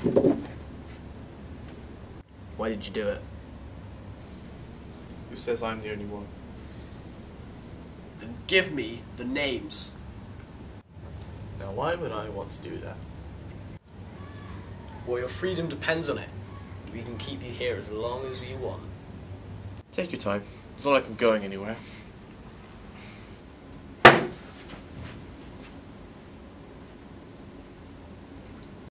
Why did you do it? Who says I'm the only one? Then give me the names. Now why would I want to do that? Well, your freedom depends on it. We can keep you here as long as we want. Take your time. It's not like I'm going anywhere.